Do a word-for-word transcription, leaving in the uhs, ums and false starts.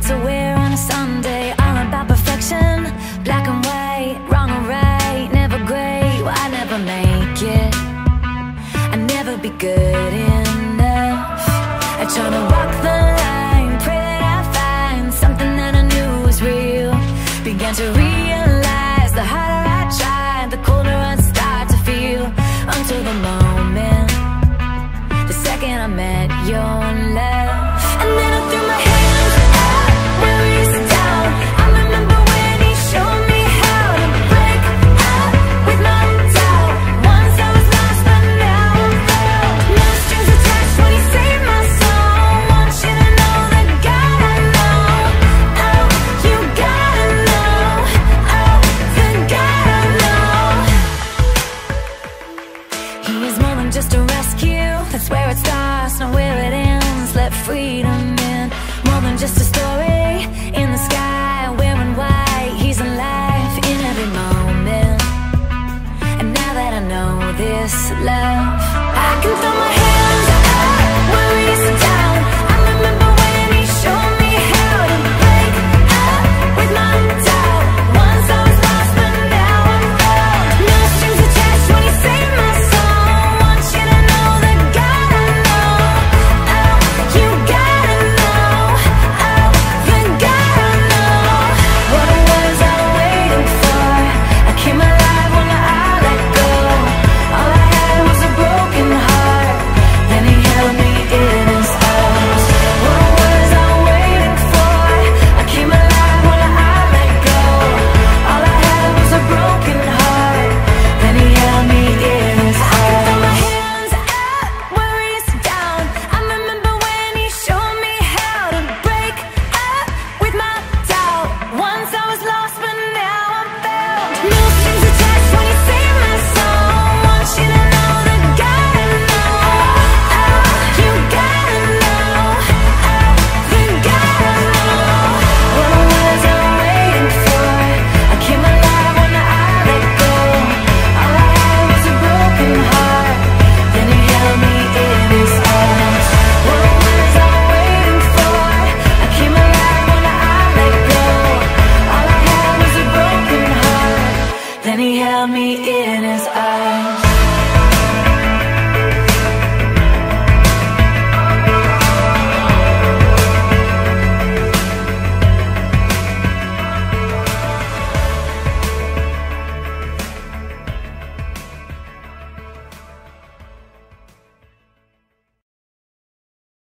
to wear on a Sunday, all about perfection, black and white, wrong or right, never great. Well, I never make it, I never be good enough. I try to walk the line, pray that I find something that I knew was real. Began to realize the harder I tried, the colder I'd start to feel. Until the moment, the second I met your love. And then I threw my hands up, release down. I remember when he showed me how to break out with my doubt. Once I was lost, but now I'm found. No strings attached when he saved my soul. Want you to know that God I know. Oh, you gotta know. Oh, the God I know. He is more than just a rescue. That's where it starts, not where it ends. Let freedom in. More than just a story in the sky, wearing white. He's alive in every moment. And now that I know this love,